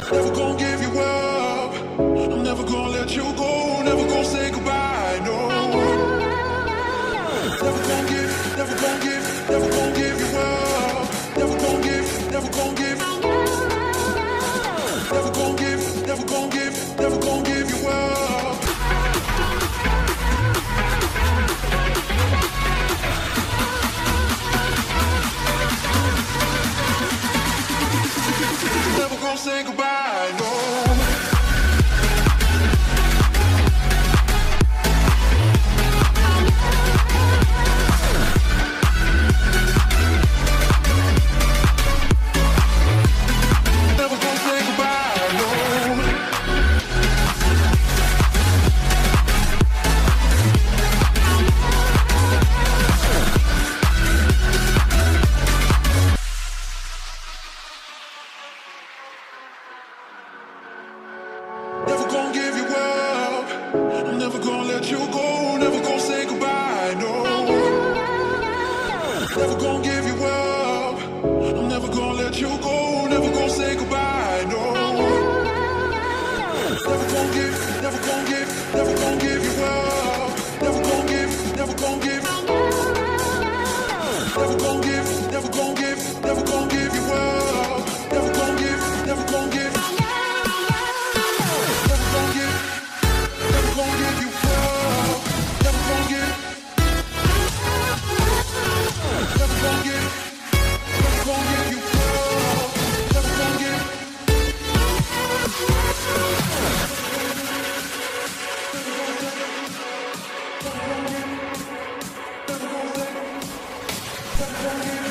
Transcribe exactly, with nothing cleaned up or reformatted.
Never gonna give you up. I'm never gonna let you go. Never gonna say goodbye. No. Never gonna give, never gonna give, never gonna give you up. Never gonna give, never gonna give. Never gonna give, never gonna give, never gonna give you up. Never gonna say goodbye, no. Never gonna give you up. I'm never gonna let you go. Never gonna say goodbye, no. Never gonna give you up. I'm never gonna let you go. Never gonna say goodbye, no. Never gonna give, never gonna give, never gonna give you up. Never gonna give, never gonna give. Never gonna give, never gonna give, never gonna give you up. Never gonna give, never gonna give. Never gonna give